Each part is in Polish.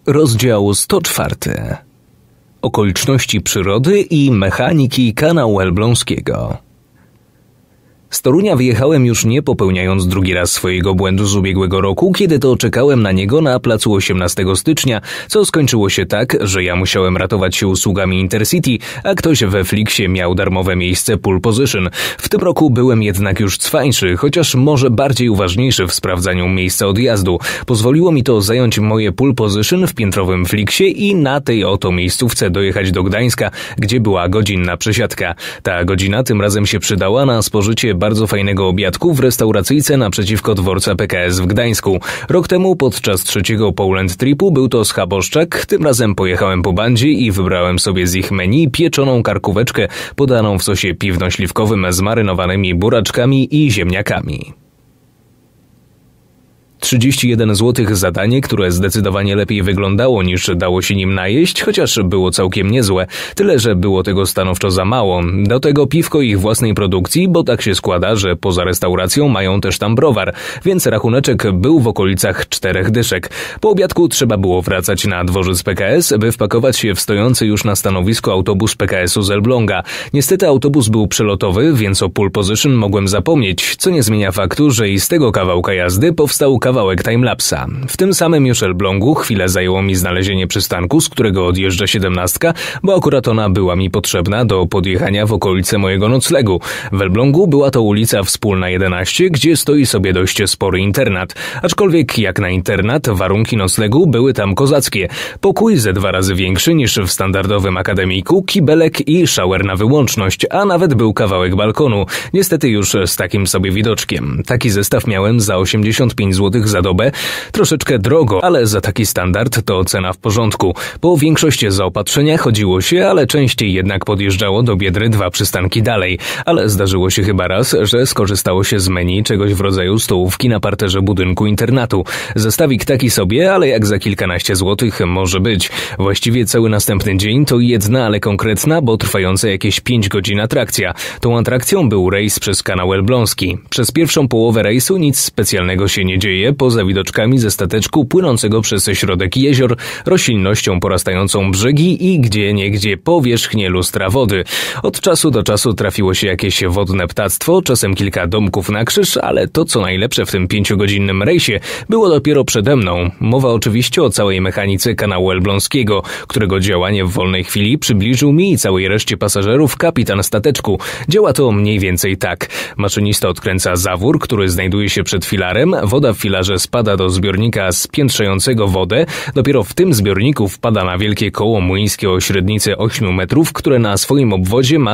Rozdział 104. Okoliczności przyrody i mechaniki kanału elbląskiego. Z Torunia wyjechałem już nie popełniając drugi raz swojego błędu z ubiegłego roku, kiedy to czekałem na niego na placu 18 stycznia, co skończyło się tak, że ja musiałem ratować się usługami Intercity, a ktoś we Flixie miał darmowe miejsce pole position. W tym roku byłem jednak już cwańszy, chociaż może bardziej uważniejszy w sprawdzaniu miejsca odjazdu. Pozwoliło mi to zająć moje pole position w piętrowym Flixie i na tej oto miejscówce dojechać do Gdańska, gdzie była godzinna przesiadka. Ta godzina tym razem się przydała na spożycie bardzo fajnego obiadku w restauracyjce naprzeciwko dworca PKS w Gdańsku. Rok temu podczas trzeciego Poland Tripu był to schaboszczak, tym razem pojechałem po bandzie i wybrałem sobie z ich menu pieczoną karkóweczkę podaną w sosie piwno-śliwkowym z marynowanymi buraczkami i ziemniakami. 31 zł zadanie, które zdecydowanie lepiej wyglądało niż dało się nim najeść, chociaż było całkiem niezłe, tyle że było tego stanowczo za mało. Do tego piwko ich własnej produkcji, bo tak się składa, że poza restauracją mają też tam browar, więc rachuneczek był w okolicach 4 dyszek. Po obiadku trzeba było wracać na dworzec PKS, by wpakować się w stojący już na stanowisku autobus PKS-u z Elbląga. Niestety autobus był przelotowy, więc o pole position mogłem zapomnieć, co nie zmienia faktu, że i z tego kawałka jazdy powstał kawałek timelapsa. W tym samym już Elblągu chwilę zajęło mi znalezienie przystanku, z którego odjeżdża 17, bo akurat ona była mi potrzebna do podjechania w okolice mojego noclegu. W Elblągu była to ulica Wspólna 11, gdzie stoi sobie dość spory internat. Aczkolwiek jak na internat, warunki noclegu były tam kozackie. Pokój ze 2 razy większy niż w standardowym akademiku, kibelek i shower na wyłączność, a nawet był kawałek balkonu. Niestety już z takim sobie widoczkiem. Taki zestaw miałem za 85 zł za dobę. Troszeczkę drogo, ale za taki standard to cena w porządku. Po większości zaopatrzenia chodziło się, ale częściej jednak podjeżdżało do Biedry 2 przystanki dalej. Ale zdarzyło się chyba raz, że skorzystało się z menu czegoś w rodzaju stołówki na parterze budynku internatu. Zestawik taki sobie, ale jak za kilkanaście złotych może być. Właściwie cały następny dzień to jedna, ale konkretna, bo trwająca jakieś 5 godzin atrakcja. Tą atrakcją był rejs przez kanał elbląski. Przez pierwszą połowę rejsu nic specjalnego się nie dzieje, poza widoczkami ze stateczku płynącego przez środek jezior, roślinnością porastającą brzegi i gdzieniegdzie powierzchnię lustra wody. Od czasu do czasu trafiło się jakieś wodne ptactwo, czasem kilka domków na krzyż, ale to co najlepsze w tym 5-godzinnym rejsie było dopiero przede mną. Mowa oczywiście o całej mechanice kanału elbląskiego, którego działanie w wolnej chwili przybliżył mi i całej reszcie pasażerów kapitan stateczku. Działa to mniej więcej tak. Maszynista odkręca zawór, który znajduje się przed filarem, woda w filarze spada do zbiornika spiętrzającego wodę, dopiero w tym zbiorniku wpada na wielkie koło młyńskie o średnicy 8 metrów, które na swoim obwodzie ma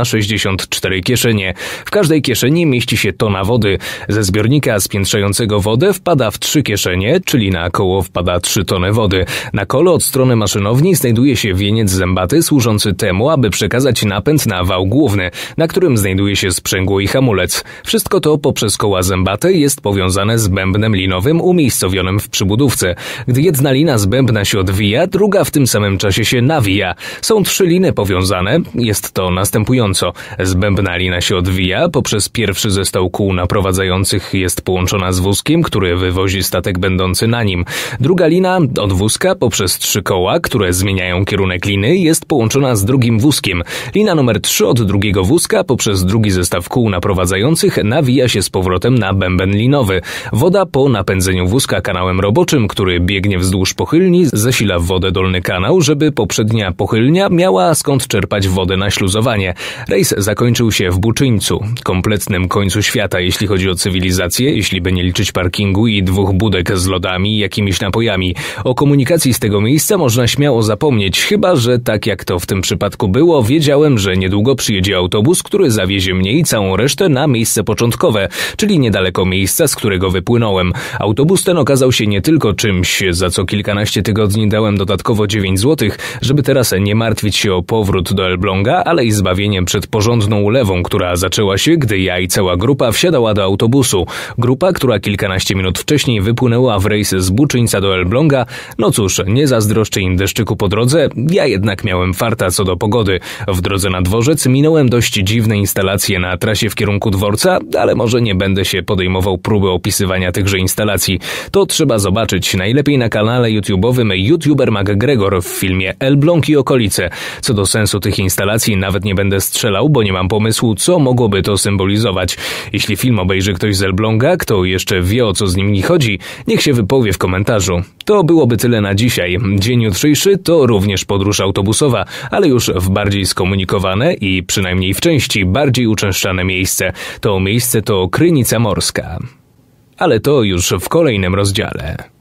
64 kieszenie. W każdej kieszeni mieści się tona wody. Ze zbiornika spiętrzającego wodę wpada w 3 kieszenie, czyli na koło wpada 3 tony wody. Na kole od strony maszynowni znajduje się wieniec zębaty służący temu, aby przekazać napęd na wał główny, na którym znajduje się sprzęgło i hamulec. Wszystko to poprzez koła zębate jest powiązane z bębnem linowym umiejscowionym w przybudówce. Gdy jedna lina z bębna się odwija, druga w tym samym czasie się nawija. Są 3 liny powiązane. Jest to następująco. Z bębna lina się odwija, poprzez pierwszy zestaw kół naprowadzających jest połączona z wózkiem, który wywozi statek będący na nim. Druga lina od wózka poprzez 3 koła, które zmieniają kierunek liny, jest połączona z drugim wózkiem. Lina numer 3 od drugiego wózka poprzez drugi zestaw kół naprowadzających nawija się z powrotem na bęben linowy. Woda po napędzeniu wózka kanałem roboczym, który biegnie wzdłuż pochylni, zasila w wodę dolny kanał, żeby poprzednia pochylnia miała skąd czerpać wodę na śluzowanie. Rejs zakończył się w Buczyńcu, kompletnym końcu świata, jeśli chodzi o cywilizację, jeśli by nie liczyć parkingu i 2 budek z lodami i jakimiś napojami. O komunikacji z tego miejsca można śmiało zapomnieć, chyba że tak jak to w tym przypadku było, wiedziałem, że niedługo przyjedzie autobus, który zawiezie mnie i całą resztę na miejsce początkowe, czyli niedaleko miejsca, z którego wypłynąłem. Autobus ten okazał się nie tylko czymś, za co kilkanaście tygodni dałem dodatkowo 9 zł, żeby teraz nie martwić się o powrót do Elbląga, ale i zbawieniem przed porządną ulewą, która zaczęła się, gdy ja i cała grupa wsiadała do autobusu. Grupa, która kilkanaście minut wcześniej wypłynęła w rejs z Buczyńca do Elbląga. No cóż, nie zazdroszczę im deszczyku po drodze, ja jednak miałem farta co do pogody. W drodze na dworzec minąłem dość dziwne instalacje na trasie w kierunku dworca, ale może nie będę się podejmował próby opisywania tychże instalacji. instalacji. To trzeba zobaczyć najlepiej na kanale YouTube'owym YouTuber McGregor w filmie Elbląg i okolice. Co do sensu tych instalacji nawet nie będę strzelał, bo nie mam pomysłu, co mogłoby to symbolizować. Jeśli film obejrzy ktoś z Elbląga, kto jeszcze wie, o co z nimi chodzi, niech się wypowie w komentarzu. To byłoby tyle na dzisiaj. Dzień jutrzejszy to również podróż autobusowa, ale już w bardziej skomunikowane i przynajmniej w części bardziej uczęszczane miejsce. To miejsce to Krynica Morska. Ale to już w kolejnym rozdziale.